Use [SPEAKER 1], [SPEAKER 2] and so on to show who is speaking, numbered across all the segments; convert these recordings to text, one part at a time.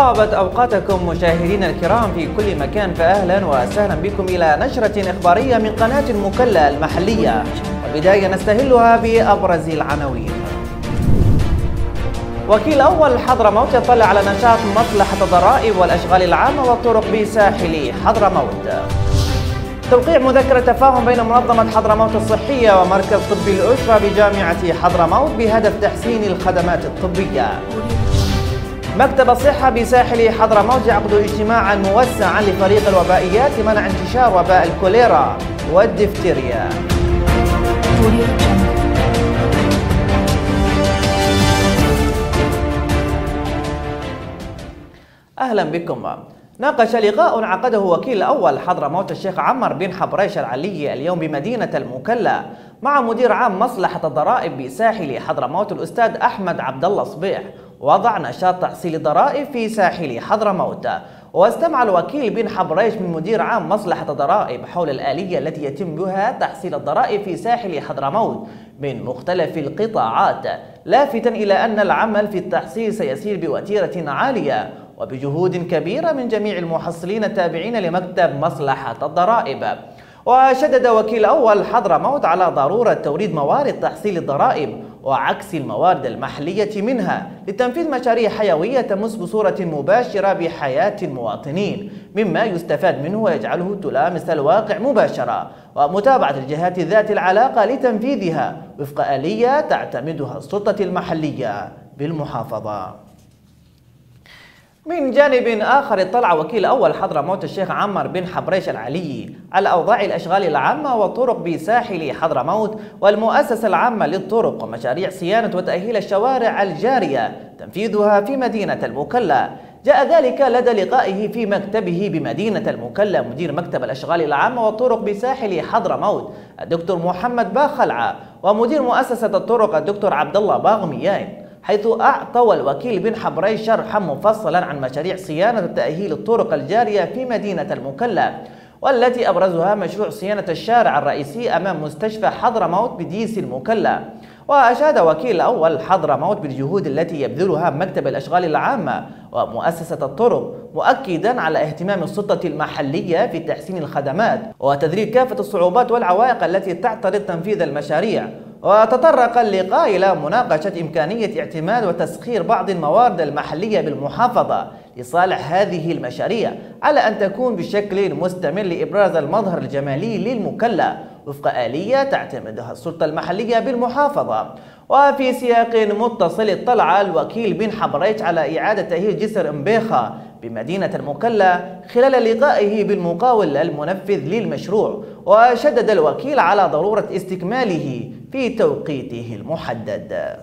[SPEAKER 1] طابت أوقاتكم مشاهدينا الكرام في كل مكان، فأهلا وسهلا بكم إلى نشرة إخبارية من قناة المكلا المحلية. وبداية نستهلها بأبرز العناوين. وكيل أول حضرموت يطلع على نشاط مصلحة الضرائب والأشغال العامة والطرق بساحل حضرموت. توقيع مذكرة تفاهم بين منظمة حضرموت الصحية ومركز طب الأسرة بجامعة حضرموت بهدف تحسين الخدمات الطبية. مكتب الصحة بساحل حضرموت يعقد اجتماعا موسعا لفريق الوبائيات لمنع انتشار وباء الكوليرا والدفتيريا. أهلا بكم. ناقش لقاء عقده وكيل أول حضرموت الشيخ عمر بن حبريش العلي اليوم بمدينة المكلا مع مدير عام مصلحة الضرائب بساحل حضرموت الأستاذ أحمد عبد الله صبيح وضع نشاط تحصيل الضرائب في ساحل حضرموت. واستمع الوكيل بن حبريش من مدير عام مصلحة الضرائب حول الآلية التي يتم بها تحصيل الضرائب في ساحل حضرموت من مختلف القطاعات، لافتا إلى أن العمل في التحصيل سيسير بوتيرة عالية وبجهود كبيرة من جميع المحصلين التابعين لمكتب مصلحة الضرائب. وشدد وكيل أول حضرموت على ضرورة توريد موارد تحصيل الضرائب وعكس الموارد المحلية منها لتنفيذ مشاريع حيوية تمس بصورة مباشرة بحياة المواطنين، مما يستفاد منه ويجعله تلامس الواقع مباشرة، ومتابعة الجهات ذات العلاقة لتنفيذها وفق آلية تعتمدها السلطة المحلية بالمحافظة. من جانب آخر اطلع وكيل أول حضرموت الشيخ عمر بن حبريش العلي على أوضاع الأشغال العامة والطرق بساحل حضرموت والمؤسسة العامة للطرق ومشاريع صيانة وتأهيل الشوارع الجارية تنفيذها في مدينة المكلا. جاء ذلك لدى لقائه في مكتبه بمدينة المكلا مدير مكتب الأشغال العامة والطرق بساحل حضرموت الدكتور محمد باخلعة ومدير مؤسسة الطرق الدكتور عبد الله باغميان، حيث أعطى الوكيل بن حبريش شرحا مفصلا عن مشاريع صيانة وتأهيل الطرق الجارية في مدينة المكلا، والتي أبرزها مشروع صيانة الشارع الرئيسي أمام مستشفى حضرموت بديس المكلا. وأشاد وكيل أول حضرموت بالجهود التي يبذلها مكتب الأشغال العامة ومؤسسة الطرق، مؤكدا على اهتمام السلطة المحلية في تحسين الخدمات وتذليل كافة الصعوبات والعوائق التي تعترض تنفيذ المشاريع. وتطرق اللقاء إلى مناقشة إمكانية اعتماد وتسخير بعض الموارد المحلية بالمحافظة لصالح هذه المشاريع على أن تكون بشكل مستمر لإبراز المظهر الجمالي للمكلا وفق آلية تعتمدها السلطة المحلية بالمحافظة. وفي سياق متصل اطلع الوكيل بن حبريش على إعادة تأهيل جسر مبيخة بمدينة المكلا خلال لقائه بالمقاول المنفذ للمشروع، وشدد الوكيل على ضرورة استكماله في توقيته المحدد.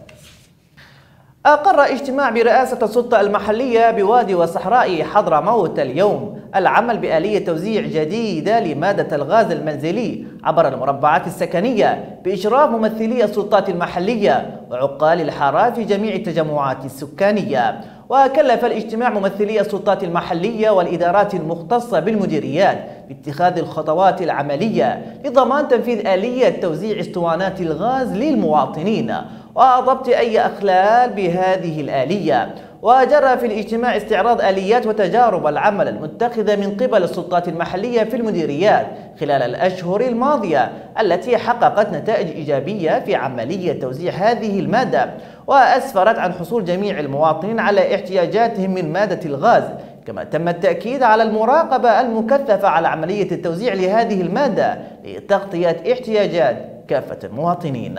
[SPEAKER 1] أقر اجتماع برئاسة السلطة المحلية بوادي وصحراء حضرموت اليوم العمل بآلية توزيع جديدة لمادة الغاز المنزلي عبر المربعات السكنية بإشراف ممثلي السلطات المحلية وعقال الحارات في جميع التجمعات السكانية. وكلف الاجتماع ممثلي السلطات المحلية والإدارات المختصة بالمديريات باتخاذ الخطوات العملية لضمان تنفيذ آلية توزيع اسطوانات الغاز للمواطنين وضبط أي أخلال بهذه الآلية. وجرى في الاجتماع استعراض آليات وتجارب العمل المتخذة من قبل السلطات المحلية في المديريات خلال الأشهر الماضية التي حققت نتائج إيجابية في عملية توزيع هذه المادة، وأسفرت عن حصول جميع المواطنين على احتياجاتهم من مادة الغاز. كما تم التأكيد على المراقبة المكثفة على عملية التوزيع لهذه المادة لتغطية احتياجات كافة المواطنين.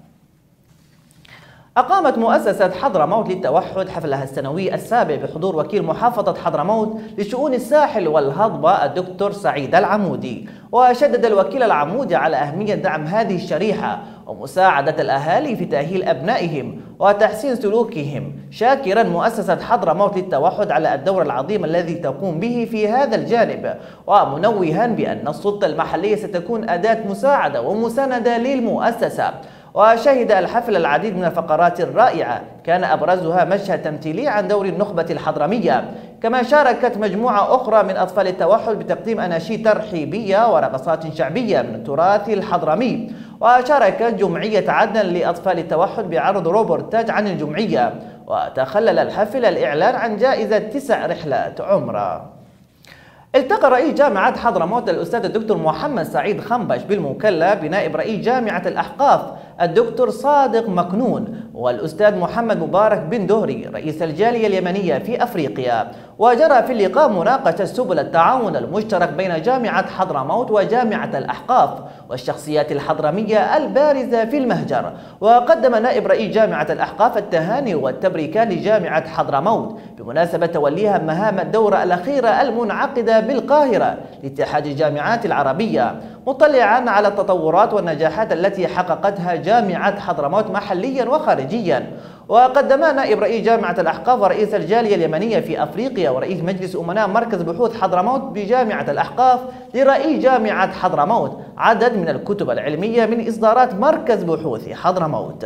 [SPEAKER 1] أقامت مؤسسة حضرموت للتوحد حفلها السنوي السابع بحضور وكيل محافظة حضرموت لشؤون الساحل والهضبة الدكتور سعيد العمودي. وشدد الوكيل العمودي على أهمية دعم هذه الشريحة ومساعدة الأهالي في تأهيل أبنائهم وتحسين سلوكهم، شاكرا مؤسسة حضرموت للتوحد على الدور العظيم الذي تقوم به في هذا الجانب، ومنوها بأن السلطة المحلية ستكون أداة مساعدة ومساندة للمؤسسة. وشهد الحفل العديد من الفقرات الرائعة كان أبرزها مشهد تمثيلي عن دور النخبة الحضرمية، كما شاركت مجموعة أخرى من أطفال التوحد بتقديم أناشيد ترحيبية ورقصات شعبية من التراث الحضرمي. وشاركت جمعية عدن لأطفال التوحد بعرض روبورتاج عن الجمعية، وتخلل الحفل الإعلان عن جائزة 9 رحلات عمرة. التقى رئيس جامعة حضرموت الأستاذ الدكتور محمد سعيد خنبش بالمكلا بنائب رئيس جامعة الأحقاف الدكتور صادق مكنون والأستاذ محمد مبارك بن دهري رئيس الجالية اليمنية في أفريقيا. وجرى في اللقاء مناقشة سبل التعاون المشترك بين جامعة حضرموت وجامعة الأحقاف والشخصيات الحضرمية البارزة في المهجر. وقدم نائب رئيس جامعة الأحقاف التهاني والتبريكات لجامعة حضرموت بمناسبة توليها مهام الدورة الأخيرة المنعقدة بالقاهرة لاتحاد الجامعات العربية، مطلعا على التطورات والنجاحات التي حققتها جامعة حضرموت محليا وخارجيا. وقدم نائب رئيس جامعة الأحقاف ورئيس الجالية اليمنية في أفريقيا ورئيس مجلس أمناء مركز بحوث حضرموت بجامعة الأحقاف لرئيس جامعة حضرموت عدد من الكتب العلمية من إصدارات مركز بحوث حضرموت.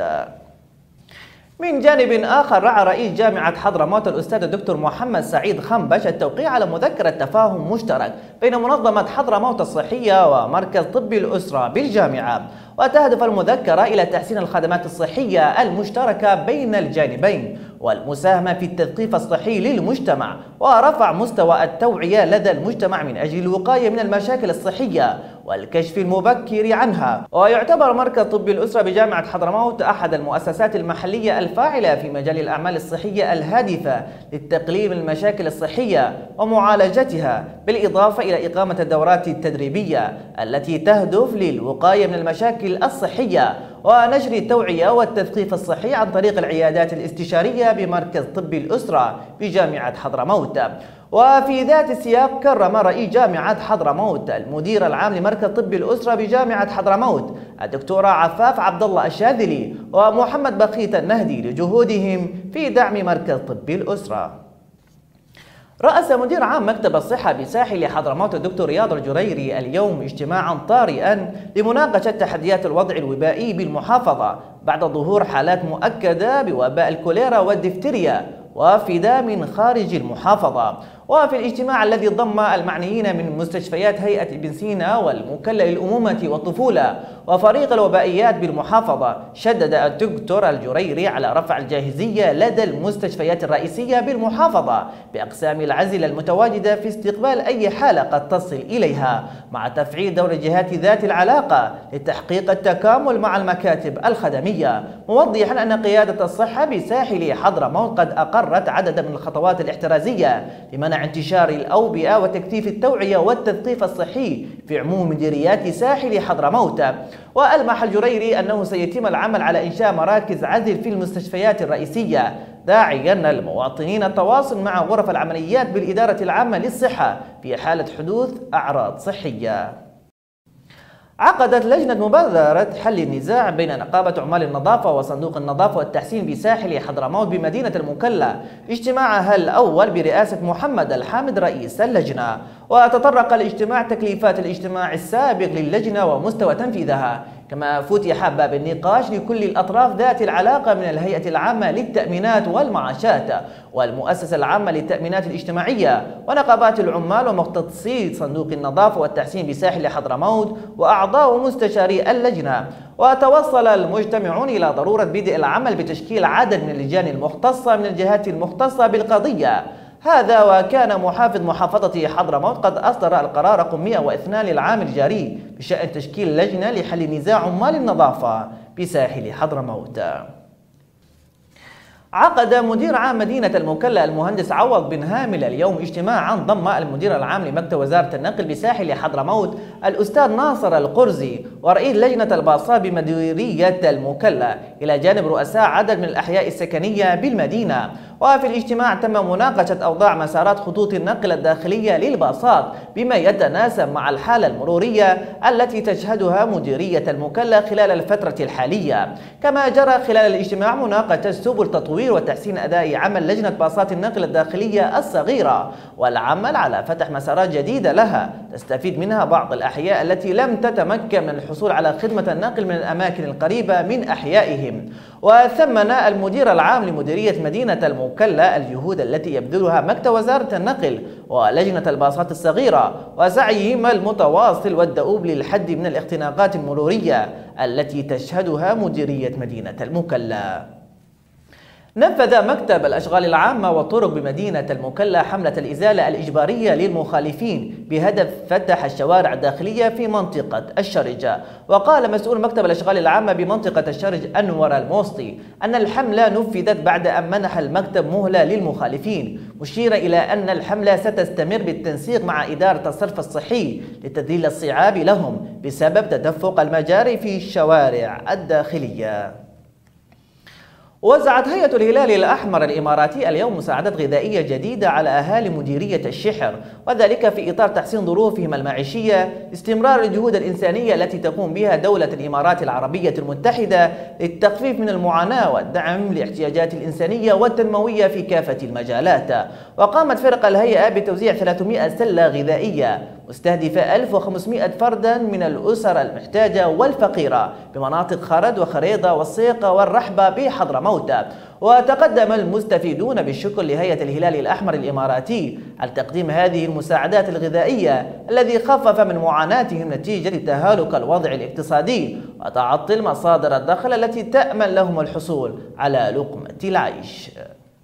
[SPEAKER 1] من جانب آخر رعى رئيس جامعة حضرموت الأستاذ الدكتور محمد سعيد خنبش التوقيع على مذكرة تفاهم مشترك بين منظمة حضرموت الصحية ومركز طب الأسرة بالجامعة. وتهدف المذكرة إلى تحسين الخدمات الصحية المشتركة بين الجانبين والمساهمة في التثقيف الصحي للمجتمع ورفع مستوى التوعية لدى المجتمع من أجل الوقاية من المشاكل الصحية والكشف المبكر عنها. ويعتبر مركز طب الأسرة بجامعة حضرموت أحد المؤسسات المحلية الفاعلة في مجال الأعمال الصحية الهادفة للتقليل من المشاكل الصحية ومعالجتها، بالإضافة إلى إقامة الدورات التدريبية التي تهدف للوقاية من المشاكل الصحية ونشر التوعية والتثقيف الصحي عن طريق العيادات الاستشارية بمركز طب الأسرة بجامعة حضرموت. وفي ذات السياق كرم رئيس جامعة حضرموت المدير العام لمركز طب الأسرة بجامعة حضرموت الدكتورة عفاف عبد الله الشاذلي ومحمد بقيت النهدي لجهودهم في دعم مركز طب الأسرة. رأس مدير عام مكتب الصحة بساحل حضرموت الدكتور رياض الجريري اليوم اجتماعا طارئا لمناقشة تحديات الوضع الوبائي بالمحافظة بعد ظهور حالات مؤكدة بوباء الكوليرا والدفتيريا وافدة من خارج المحافظة. وفي الاجتماع الذي ضم المعنيين من مستشفيات هيئة ابن سينا والمكلا للأمومة والطفولة وفريق الوبائيات بالمحافظة، شدد الدكتور الجريري على رفع الجاهزية لدى المستشفيات الرئيسية بالمحافظة بأقسام العزل المتواجدة في استقبال أي حالة قد تصل إليها، مع تفعيل دور الجهات ذات العلاقة لتحقيق التكامل مع المكاتب الخدمية، موضحا أن قيادة الصحة بساحل حضرموت قد أقرت عددا من الخطوات الاحترازية لمنع انتشار الأوبئة وتكثيف التوعية والتثقيف الصحي في عموم مديريات ساحل حضرموت. وألمح الجريري أنه سيتم العمل على إنشاء مراكز عزل في المستشفيات الرئيسية، داعيا المواطنين التواصل مع غرف العمليات بالإدارة العامة للصحة في حالة حدوث أعراض صحية. عقدت لجنة مبادرة حل النزاع بين نقابة عمال النظافة وصندوق النظافة والتحسين بساحل حضرموت بمدينة المكلا اجتماعها الأول برئاسة محمد الحامد رئيس اللجنة. وتطرق الاجتماع تكليفات الاجتماع السابق للجنة ومستوى تنفيذها، كما فتح باب النقاش لكل الأطراف ذات العلاقة من الهيئة العامة للتأمينات والمعاشات والمؤسسة العامة للتأمينات الاجتماعية ونقابات العمال ومختصي صندوق النظافة والتحسين بساحل حضرموت وأعضاء ومستشاري اللجنة. وتوصل المجتمعون إلى ضرورة بدء العمل بتشكيل عدد من اللجان المختصة من الجهات المختصة بالقضية. هذا وكان محافظ محافظة حضرموت قد أصدر القرار رقم 102 للعام الجاري بشأن تشكيل لجنة لحل نزاع عمال النظافة بساحل حضرموت. عقد مدير عام مدينة المكلا المهندس عوض بن هامل اليوم اجتماعا ضم المدير العام لمكتب وزارة النقل بساحل حضرموت الأستاذ ناصر القرزي ورئيس لجنة الباصات بمديرية المكلا إلى جانب رؤساء عدد من الأحياء السكنية بالمدينة. وفي الاجتماع تم مناقشة أوضاع مسارات خطوط النقل الداخلية للباصات بما يتناسب مع الحالة المرورية التي تشهدها مديرية المكلا خلال الفترة الحالية. كما جرى خلال الاجتماع مناقشة سبل تطوير وتحسين أداء عمل لجنة باصات النقل الداخلية الصغيرة والعمل على فتح مسارات جديدة لها تستفيد منها بعض الأحياء التي لم تتمكن من الحصول على خدمة النقل من الأماكن القريبة من أحيائهم. وثمن المدير العام لمديرية مدينة المكلا الجهود التي يبذلها مكتب وزارة النقل ولجنة الباصات الصغيرة وسعيهم المتواصل والدؤوب للحد من الاختناقات المرورية التي تشهدها مديرية مدينة المكلا. نفذ مكتب الأشغال العامة والطرق بمدينة المكلا حملة الإزالة الإجبارية للمخالفين بهدف فتح الشوارع الداخلية في منطقة الشرج. وقال مسؤول مكتب الأشغال العامة بمنطقة الشرج أنور الموسطي أن الحملة نفذت بعد أن منح المكتب مهلة للمخالفين، مشيرا إلى أن الحملة ستستمر بالتنسيق مع إدارة الصرف الصحي لتذليل الصعاب لهم بسبب تدفق المجاري في الشوارع الداخلية. وزعت هيئة الهلال الأحمر الإماراتي اليوم مساعدات غذائية جديدة على أهالي مديرية الشحر، وذلك في إطار تحسين ظروفهم المعيشية لاستمرار الجهود الإنسانية التي تقوم بها دولة الإمارات العربية المتحدة للتخفيف من المعاناة والدعم لاحتياجات الإنسانية والتنموية في كافة المجالات. وقامت فرق الهيئة بتوزيع 300 سلة غذائية مستهدفة 1500 فردا من الأسر المحتاجة والفقيرة بمناطق خرد وخريضة والصيقة والرحبة بحضرموت. وتقدم المستفيدون بالشكر لهيئة الهلال الأحمر الإماراتي على تقديم هذه المساعدات الغذائية الذي خفف من معاناتهم نتيجة تهالك الوضع الاقتصادي وتعطل مصادر الدخل التي تأمن لهم الحصول على لقمة العيش.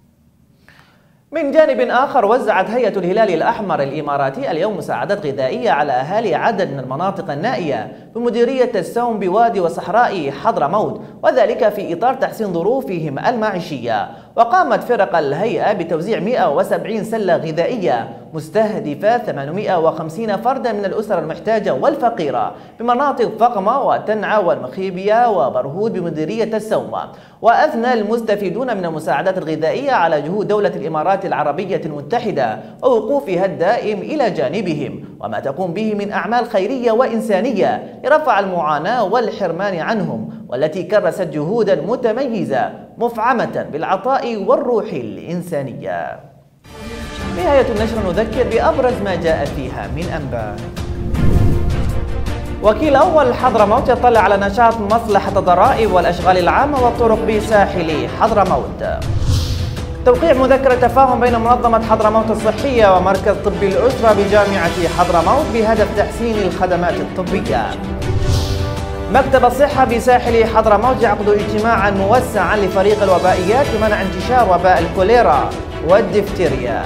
[SPEAKER 1] من جانب آخر، وزعت هيئة الهلال الأحمر الإماراتي اليوم مساعدات غذائية على أهالي عدد من المناطق النائية بمديرية السوم بوادي وصحراء حضرموت، وذلك في إطار تحسين ظروفهم المعيشية. وقامت فرق الهيئة بتوزيع 170 سلة غذائية مستهدفة 850 فردا من الأسر المحتاجة والفقيرة بمناطق فقمة وتنعى والمخيبية وبرهود بمديرية السوم. وأثنى المستفيدون من المساعدات الغذائية على جهود دولة الإمارات العربية المتحدة ووقوفها الدائم إلى جانبهم وما تقوم به من أعمال خيرية وإنسانية لرفع المعاناة والحرمان عنهم، والتي كرست جهودا متميزة مفعمة بالعطاء والروح الإنسانية. نهاية النشر نذكر بأبرز ما جاء فيها من أنباء. وكيل أول حضرموت يطلع على نشاط مصلحة الضرائب والأشغال العامة والطرق بساحل حضرموت. توقيع مذكرة تفاهم بين منظمة حضرموت الصحية ومركز طب الأسرة بجامعة حضرموت بهدف تحسين الخدمات الطبية. مكتب الصحة بساحل حضرموت يعقد اجتماعا موسعا لفريق الوبائيات لمنع انتشار وباء الكوليرا والدفتيريا.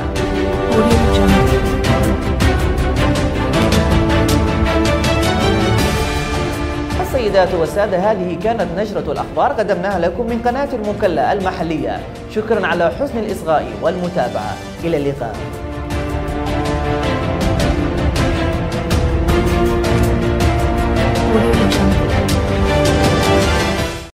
[SPEAKER 1] السيدات والسادة، هذه كانت نشرة الأخبار قدمناها لكم من قناة المكلا المحلية. شكرا على حسن الإصغاء والمتابعة، إلى اللقاء.